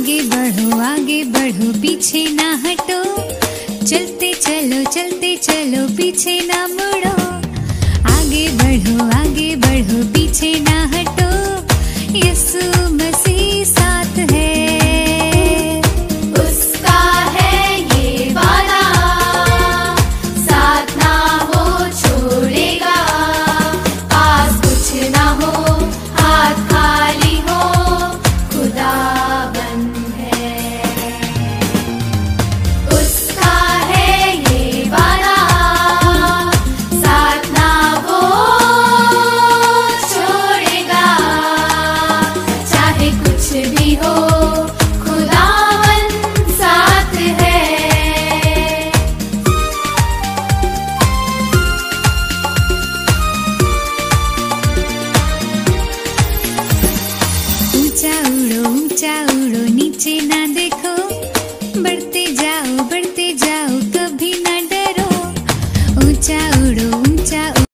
आगे बढ़ो पीछे ना हटो, चलते चलो पीछे ना मुड़ो। आगे बढ़ो पीछे ना हटो, यीशु मसीह साथ है। उसका है ये वादा, साथ ना वो छोड़ेगा। पास कुछ ना हो, हाथ खाली हो, खुदाबंद है। उसका है ये वादा, साथ ना वो छोड़ेगा। चाहे कुछ भी हो, खुदाबंद साथ है। ऊंचा उड़ो नीचे ना देखो, बढ़ते जाओ कभी ना डरो। ऊंचा उड़ो